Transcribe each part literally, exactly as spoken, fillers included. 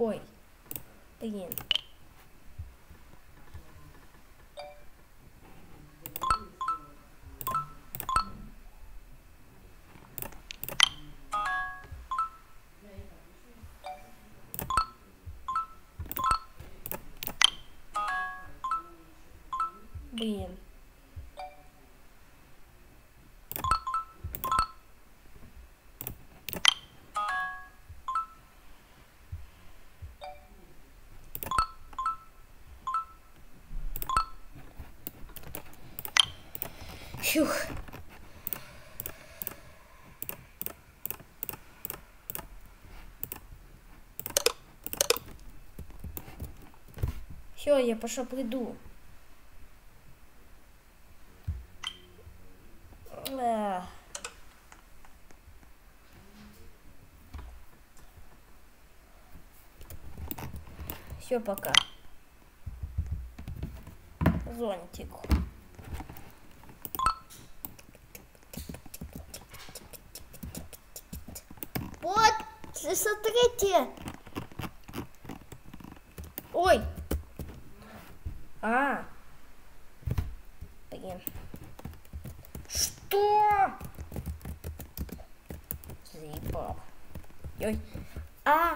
Ой, блин. Блин. Фух. Все, я пошел приду. Все, пока. Зонтик. Вот, смотрите. Ой. А. Блин. Что? Заебал. Ой. А.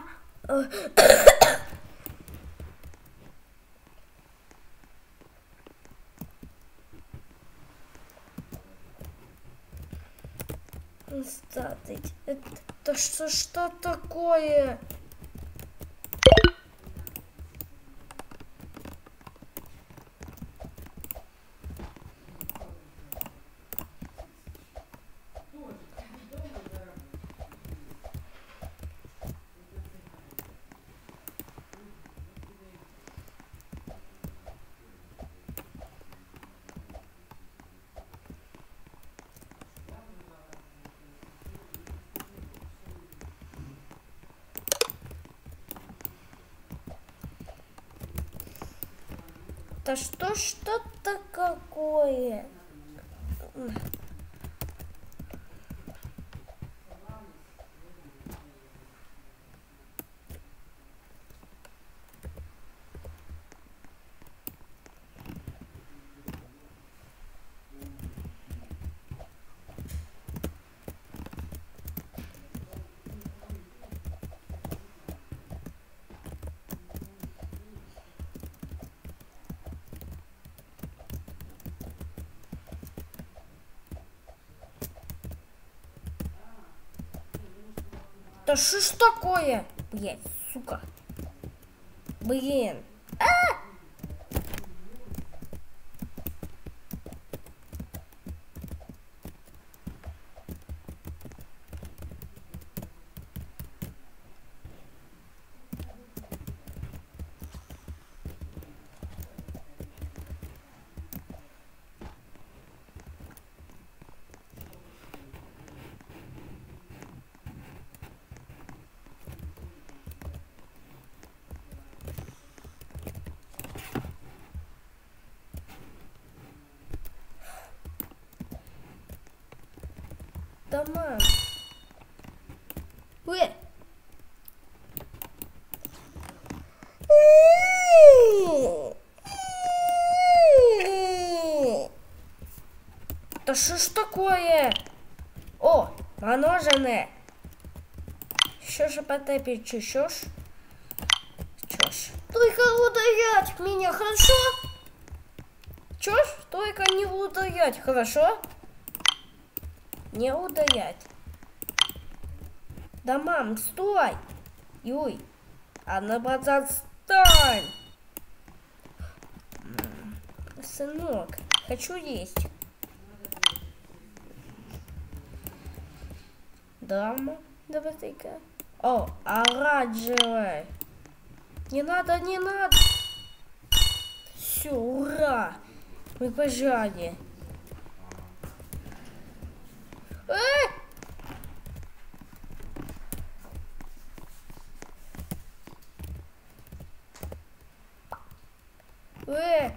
Статить. Это что, что такое? Да что, что-то какое? Да что ж такое? Блять, сука. Блин. А! Да, мам. Ой. Да что ж такое? О, мороженое. Что же потопить чешешь? Чё ж? Только ударять меня, хорошо? Чё ж? Только не ударять, хорошо? Не ударять. Да, мам, стой! Юй, а на базар стань! Сынок, хочу есть. Да, мам, давай-ка. О, оранжевый. Не надо, не надо. Все, ура! Мы пожали. Э! Э!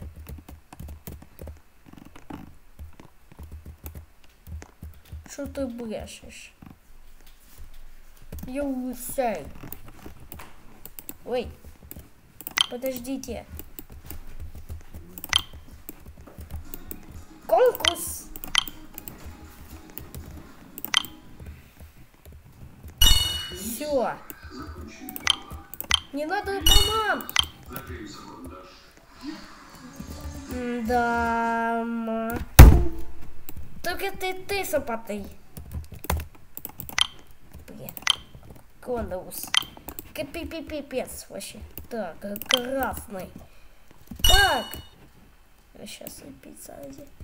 Что ты брешешь? Я усей. Ой, подождите. Конкурс. Все. Не надо по нам. Да. Только ты, ты сопатый. Блин. Конус. Пипец вообще. Так, красный. Так. Сейчас и пицца.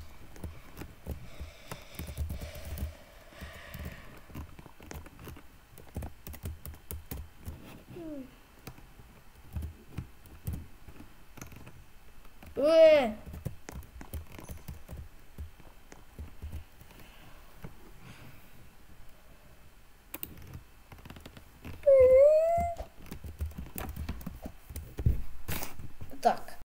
Э! Так.